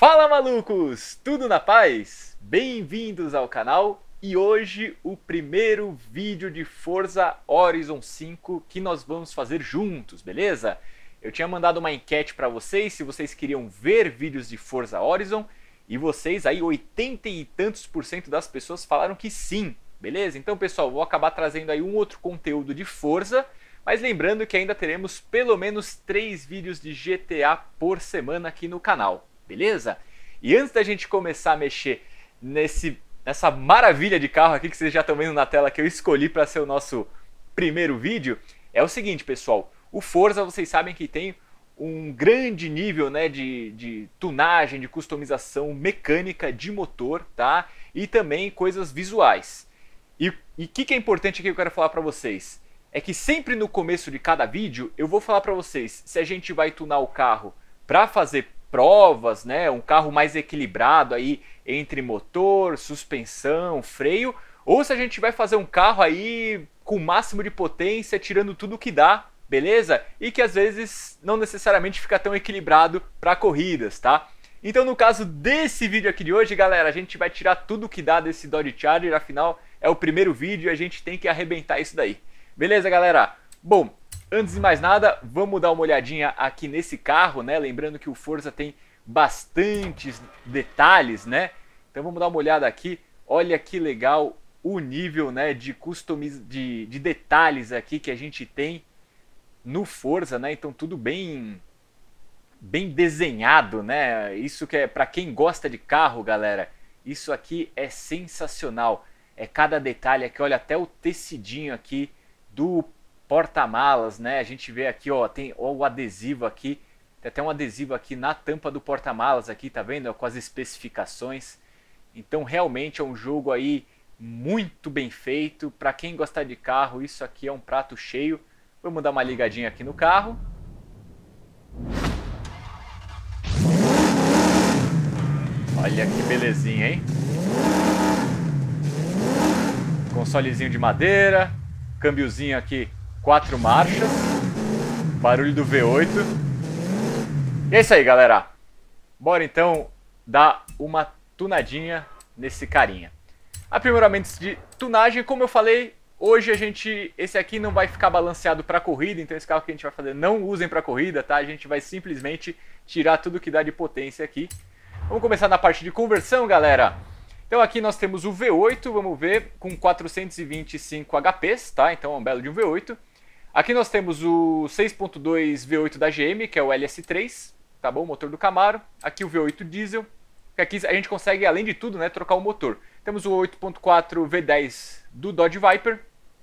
Fala malucos, tudo na paz? Bem-vindos ao canal e hoje o primeiro vídeo de Forza Horizon 5 que nós vamos fazer juntos, beleza? Eu tinha mandado uma enquete para vocês se vocês queriam ver vídeos de Forza Horizon e vocês aí 80 e tantos % das pessoas falaram que sim, beleza? Então pessoal, vou acabar trazendo aí um outro conteúdo de Forza, mas lembrando que ainda teremos pelo menos 3 vídeos de GTA por semana aqui no canal. Beleza? E antes da gente começar a mexer nessa maravilha de carro aqui que vocês já estão vendo na tela que eu escolhi para ser o nosso primeiro vídeo, é o seguinte, pessoal. O Forza, vocês sabem que tem um grande nível, né, de tunagem, de customização mecânica de motor, tá? E também coisas visuais. E o que é importante aqui que eu quero falar para vocês? É que sempre no começo de cada vídeo eu vou falar para vocês se a gente vai tunar o carro para fazer provas, né, um carro mais equilibrado aí entre motor, suspensão, freio, ou se a gente vai fazer um carro aí com o máximo de potência, tirando tudo que dá, beleza? E que às vezes não necessariamente fica tão equilibrado para corridas, tá? Então no caso desse vídeo aqui de hoje, galera, a gente vai tirar tudo que dá desse Dodge Charger, afinal é o primeiro vídeo e a gente tem que arrebentar isso daí. Beleza, galera? Bom, antes de mais nada, vamos dar uma olhadinha aqui nesse carro, né? Lembrando que o Forza tem bastantes detalhes, né? Então vamos dar uma olhada aqui. Olha que legal o nível, né, de detalhes aqui que a gente tem no Forza, né? Então tudo bem desenhado, né? Isso que é para quem gosta de carro, galera. Isso aqui é sensacional. É cada detalhe aqui, olha até o tecidinho aqui do porta-malas, né? A gente vê aqui, ó, tem o adesivo aqui, tem até um adesivo aqui na tampa do porta-malas aqui, tá vendo? Com as especificações. Então realmente é um jogo aí muito bem feito. Para quem gostar de carro, isso aqui é um prato cheio. Vamos dar uma ligadinha aqui no carro. Olha que belezinha, hein? Consolezinho de madeira, câmbiozinho aqui 4 marchas, barulho do V8. E é isso aí, galera. Bora então dar uma tunadinha nesse carinha. Aprimoramentos de tunagem, como eu falei, hoje esse aqui não vai ficar balanceado para corrida, então esse carro que a gente vai fazer não usem para corrida, tá? A gente vai simplesmente tirar tudo que dá de potência aqui. Vamos começar na parte de conversão, galera. Então aqui nós temos o V8, vamos ver, com 425 HPs, tá? Então é um belo de um V8. Aqui nós temos o 6.2 V8 da GM, que é o LS3, tá bom? O motor do Camaro. Aqui o V8 diesel, que aqui a gente consegue, além de tudo, né, trocar o motor. Temos o 8.4 V10 do Dodge Viper,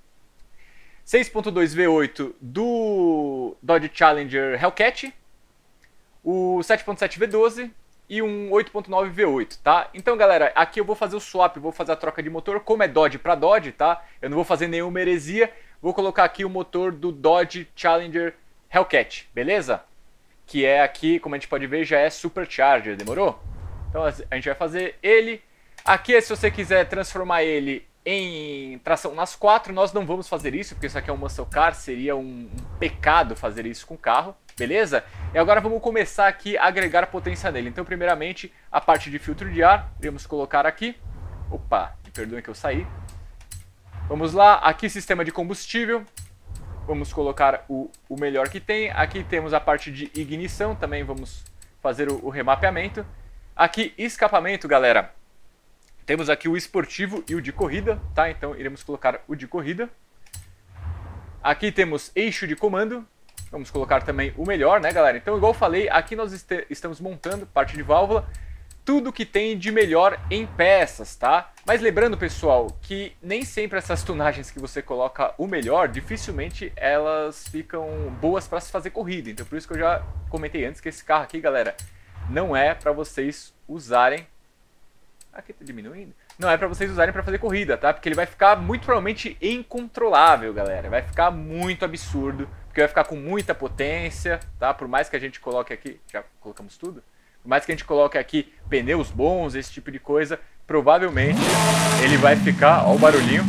6.2 V8 do Dodge Challenger Hellcat, o 7.7 V12 e um 8.9 V8, tá? Então, galera, aqui eu vou fazer o swap, vou fazer a troca de motor, como é Dodge para Dodge, tá? Eu não vou fazer nenhuma heresia, vou colocar aqui o motor do Dodge Challenger Hellcat, beleza? Que é aqui, como a gente pode ver, já é Supercharger, demorou? Então a gente vai fazer ele. Aqui, se você quiser transformar ele em tração nas 4, nós não vamos fazer isso, porque isso aqui é um muscle car, seria um pecado fazer isso com o carro, beleza? E agora vamos começar aqui a agregar potência nele. Então, primeiramente, a parte de filtro de ar, iremos colocar aqui. Opa, me perdoem que eu saí. Vamos lá, aqui sistema de combustível. Vamos colocar o melhor que tem. Aqui temos a parte de ignição, também vamos fazer o remapeamento. Aqui, escapamento, galera. Temos aqui o esportivo e o de corrida, tá? Então, iremos colocar o de corrida. Aqui temos eixo de comando. Vamos colocar também o melhor, né, galera? Então, igual eu falei, aqui nós estamos montando parte de válvula, tudo que tem de melhor em peças, tá? Mas lembrando, pessoal, que nem sempre essas tunagens que você coloca o melhor, dificilmente elas ficam boas para se fazer corrida. Então, por isso que eu já comentei antes que esse carro aqui, galera, não é para vocês usarem... Aqui tá diminuindo? Não é para vocês usarem para fazer corrida, tá? Porque ele vai ficar muito provavelmente incontrolável, galera. Vai ficar muito absurdo, porque vai ficar com muita potência, tá? Por mais que a gente coloque aqui, já colocamos tudo? Por mais que a gente coloque aqui pneus bons, esse tipo de coisa, provavelmente ele vai ficar, ó o barulhinho,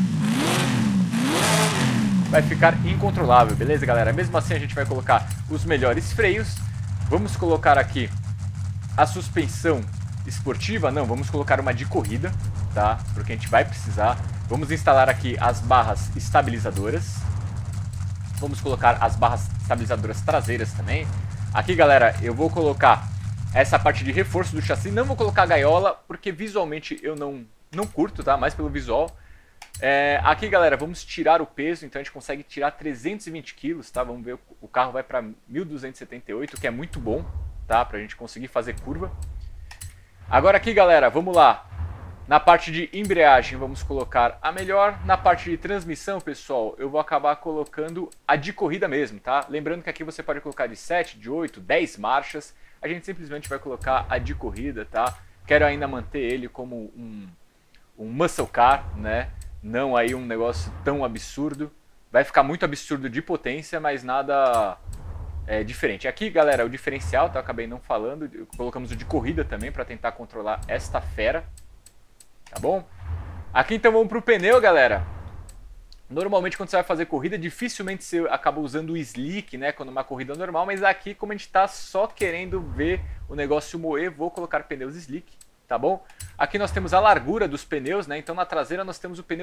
vai ficar incontrolável, beleza, galera? Mesmo assim a gente vai colocar os melhores freios. Vamos colocar aqui a suspensão esportiva? Não, vamos colocar uma de corrida, tá? Porque a gente vai precisar. Vamos instalar aqui as barras estabilizadoras. Vamos colocar as barras estabilizadoras traseiras também. Aqui, galera, eu vou colocar essa parte de reforço do chassi. Não vou colocar a gaiola, porque visualmente eu não curto, tá? Mais pelo visual. Aqui, galera, vamos tirar o peso. Então a gente consegue tirar 320 quilos, tá? Vamos ver, o carro vai para 1.278, que é muito bom, tá? Pra gente conseguir fazer curva. Agora aqui, galera, vamos lá. Na parte de embreagem, vamos colocar a melhor. Na parte de transmissão, pessoal, eu vou acabar colocando a de corrida mesmo, tá? Lembrando que aqui você pode colocar de 7, de 8, 10 marchas. A gente simplesmente vai colocar a de corrida, tá? Quero ainda manter ele como um muscle car, né? Não aí um negócio tão absurdo. Vai ficar muito absurdo de potência, mas nada diferente. Aqui, galera, o diferencial, tá? Eu acabei não falando. Colocamos o de corrida também para tentar controlar esta fera. Tá bom? Aqui então vamos pro pneu, galera. Normalmente quando você vai fazer corrida, dificilmente você acaba usando o slick, né? Quando é uma corrida normal, mas aqui como a gente tá só querendo ver o negócio moer, vou colocar pneus slick, tá bom? Aqui nós temos a largura dos pneus, né? Então na traseira nós temos o pneu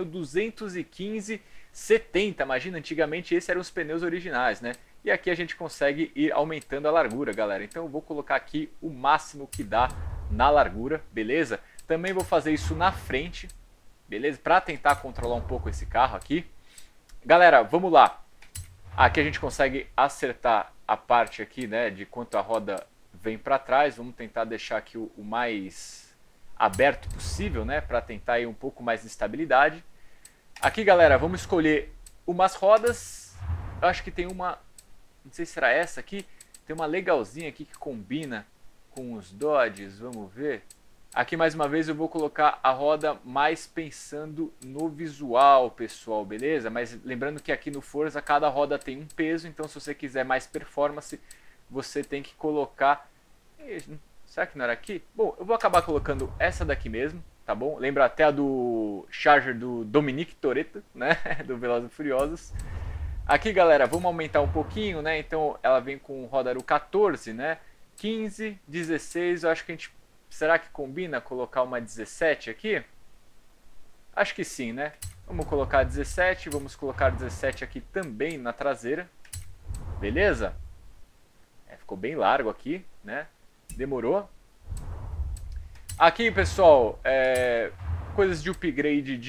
215/70. Imagina, antigamente esses eram os pneus originais, né? E aqui a gente consegue ir aumentando a largura, galera. Então eu vou colocar aqui o máximo que dá na largura, beleza? Também vou fazer isso na frente, beleza? Para tentar controlar um pouco esse carro aqui. Galera, vamos lá. Aqui a gente consegue acertar a parte aqui, né, de quanto a roda vem para trás. Vamos tentar deixar aqui o mais aberto possível, né, para tentar ir um pouco mais de estabilidade. Aqui, galera, vamos escolher umas rodas. Eu acho que tem uma, não sei se será essa aqui. Tem uma legalzinha aqui que combina com os Dodges, vamos ver. Aqui mais uma vez eu vou colocar a roda mais pensando no visual, pessoal, beleza? Mas lembrando que aqui no Forza cada roda tem um peso, então se você quiser mais performance, você tem que colocar... Será que não era aqui? Bom, eu vou acabar colocando essa daqui mesmo, tá bom? Lembra até a do Charger do Dominique Toretto, né? Do Velozes e Furiosos. Aqui, galera, vamos aumentar um pouquinho, né? Então ela vem com roda aro 14, né? 15, 16, eu acho que a gente... Será que combina colocar uma 17 aqui? Acho que sim, né? Vamos colocar 17, vamos colocar 17 aqui também na traseira. Beleza? Ficou bem largo aqui, né? Demorou. Aqui, pessoal, coisas de upgrade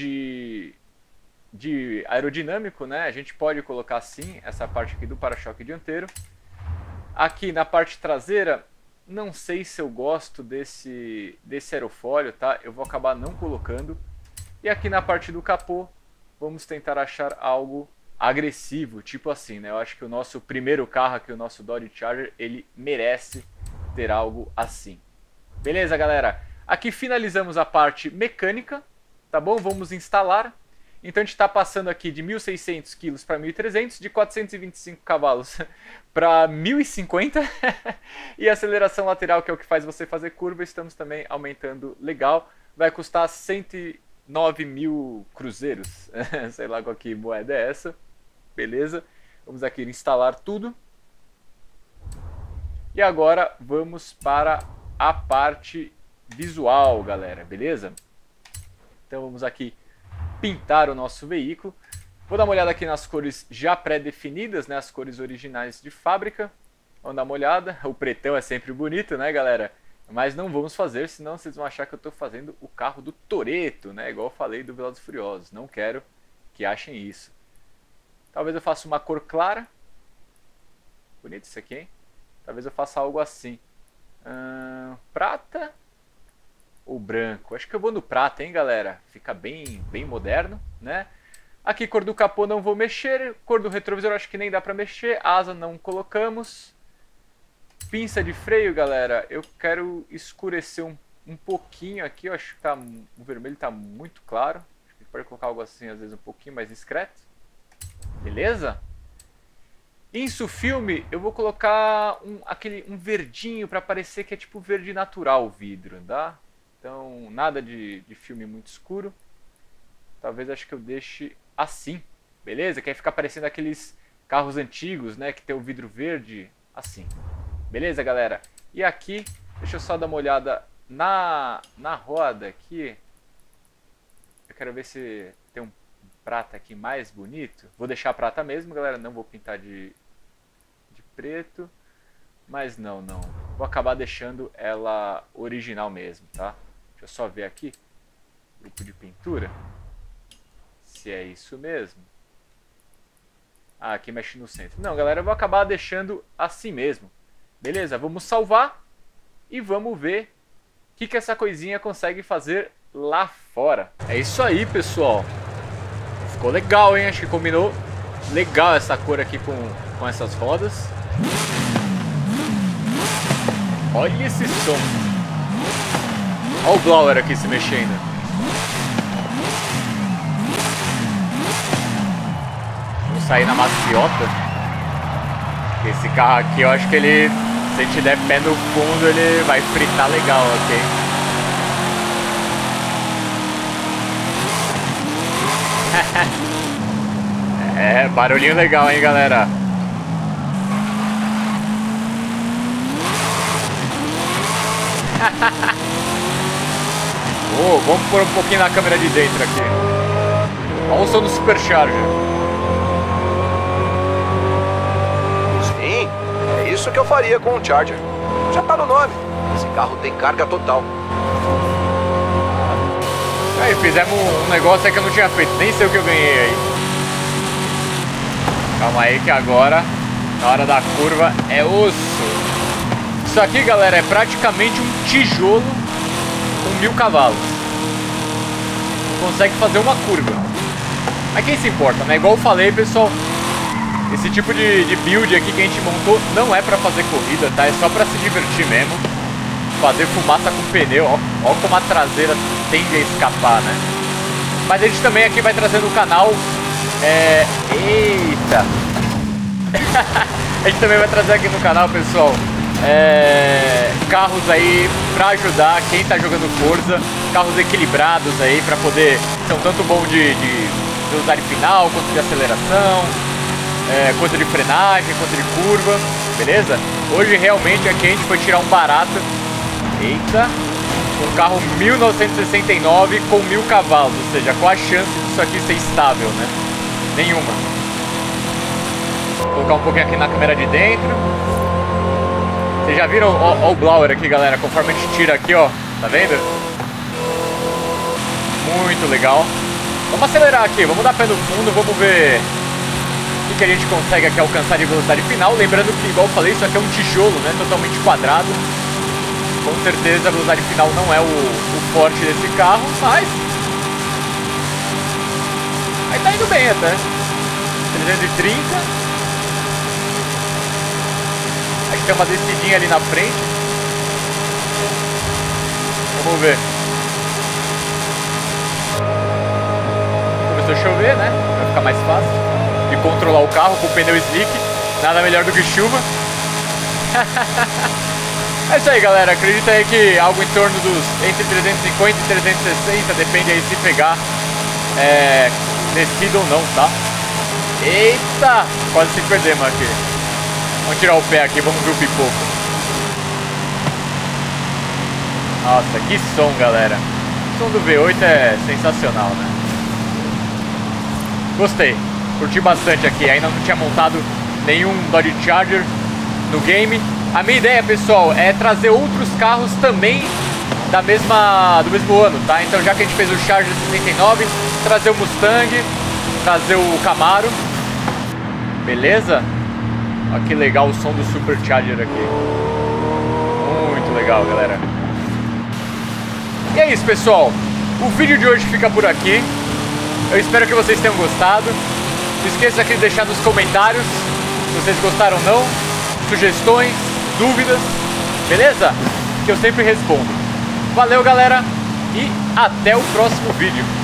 de aerodinâmico, né? A gente pode colocar sim essa parte aqui do para-choque dianteiro. Aqui na parte traseira... Não sei se eu gosto desse aerofólio, tá? Eu vou acabar não colocando. E aqui na parte do capô, vamos tentar achar algo agressivo, tipo assim, né? Eu acho que o nosso primeiro carro aqui, o nosso Dodge Charger, ele merece ter algo assim. Beleza, galera? Aqui finalizamos a parte mecânica, tá bom? Vamos instalar. Então a gente está passando aqui de 1.600 kg para 1.300, de 425 cavalos para 1.050 e a aceleração lateral, que é o que faz você fazer curva, estamos também aumentando legal. Vai custar 109 mil cruzeiros, sei lá qual que moeda é essa, beleza? Vamos aqui instalar tudo. E agora vamos para a parte visual, galera, beleza? Então vamos aqui pintar o nosso veículo. Vou dar uma olhada aqui nas cores já pré-definidas, né, as cores originais de fábrica. Vamos dar uma olhada. O pretão é sempre bonito, né, galera? Mas não vamos fazer, senão vocês vão achar que eu estou fazendo o carro do Toretto, né, igual eu falei do Velozes e Furiosos. Não quero que achem isso. Talvez eu faça uma cor clara. Bonito isso aqui, hein? Talvez eu faça algo assim. Prata ou branco? Acho que eu vou no prata, hein, galera? Fica bem moderno, né? Aqui, cor do capô não vou mexer. Cor do retrovisor acho que nem dá pra mexer. Asa não colocamos. Pinça de freio, galera, eu quero escurecer um pouquinho aqui. Eu acho que o vermelho tá muito claro. Acho que pode colocar algo assim, às vezes um pouquinho mais discreto. Beleza? Insufilme, eu vou colocar um verdinho pra parecer que é tipo verde natural o vidro, tá? Então, nada de filme muito escuro. Talvez acho que eu deixe assim, beleza? Que aí fica parecendo aqueles carros antigos, né? Que tem o vidro verde, assim. Beleza, galera? E aqui, deixa eu só dar uma olhada na roda aqui, eu quero ver se tem um prata aqui mais bonito. Vou deixar a prata mesmo, galera, não vou pintar de preto. Mas não. Vou acabar deixando ela original mesmo, tá? Deixa eu só ver aqui. Grupo de pintura. Se é isso mesmo. Ah, aqui mexe no centro. Não, galera, eu vou acabar deixando assim mesmo. Beleza, vamos salvar. E vamos ver o que essa coisinha consegue fazer lá fora. É isso aí, pessoal. Ficou legal, hein? Acho que combinou legal essa cor aqui com essas rodas. Olha esse som. Olha o blower aqui se mexendo. Vou sair na maciota. Esse carro aqui, eu acho que ele, se a gente der pé no fundo, ele vai fritar legal, ok? É, barulhinho legal, hein, galera? Oh, vamos pôr um pouquinho na câmera de dentro aqui. Olha o som do Supercharger. Sim, é isso que eu faria com o Charger. Já tá no nome. Esse carro tem carga total. Aí, fizemos um negócio aí que eu não tinha feito. Nem sei o que eu ganhei aí. Calma aí que agora, na hora da curva, é osso. Isso aqui, galera, é praticamente um tijolo com 1000 cavalos. Consegue fazer uma curva. Mas quem se importa, né? Igual eu falei, pessoal, esse tipo de build aqui que a gente montou não é pra fazer corrida, tá? É só pra se divertir mesmo. Fazer fumaça com pneu. Ó como a traseira tende a escapar, né? Mas a gente também aqui vai trazer no canal... Eita! A gente também vai trazer aqui no canal, pessoal, carros aí pra ajudar quem tá jogando Forza, carros equilibrados aí pra poder, são tanto bom de velocidade final, quanto de aceleração, quanto de frenagem, quanto de curva, beleza? Hoje realmente aqui a gente foi tirar um barato, eita, um carro 1969 com 1000 cavalos, ou seja, qual a chance disso aqui ser estável, né? Nenhuma. Vou colocar um pouquinho aqui na câmera de dentro. Vocês já viram ó, o blower aqui, galera? Conforme a gente tira aqui, ó. Tá vendo? Muito legal. Vamos acelerar aqui. Vamos dar pé no fundo. Vamos ver o que a gente consegue aqui alcançar de velocidade final. Lembrando que, igual eu falei, isso aqui é um tijolo, né? Totalmente quadrado. Com certeza a velocidade final não é o forte desse carro, mas... aí tá indo bem até. 330. Acho que tem uma descidinha ali na frente. Vamos ver. Começou a chover, né? Vai ficar mais fácil de controlar o carro com o pneu slick. Nada melhor do que chuva. É isso aí, galera. Acredito aí que algo em torno dos entre 350 e 360. Depende aí se pegar descida ou não, tá? Eita! Quase se perdemos aqui. Vamos tirar o pé aqui, vamos ver o pipoco. Nossa, que som, galera. O som do V8 é sensacional, né? Gostei. Curti bastante aqui. Ainda não tinha montado nenhum Dodge Charger no game. A minha ideia, pessoal, é trazer outros carros também do mesmo ano, tá? Então, já que a gente fez o Charger 69, trazer o Mustang, trazer o Camaro. Beleza? Olha que legal o som do Supercharger aqui. Muito legal, galera. E é isso, pessoal. O vídeo de hoje fica por aqui. Eu espero que vocês tenham gostado. Não esqueça aqui de deixar nos comentários se vocês gostaram ou não. Sugestões, dúvidas. Beleza? Que eu sempre respondo. Valeu, galera. E até o próximo vídeo.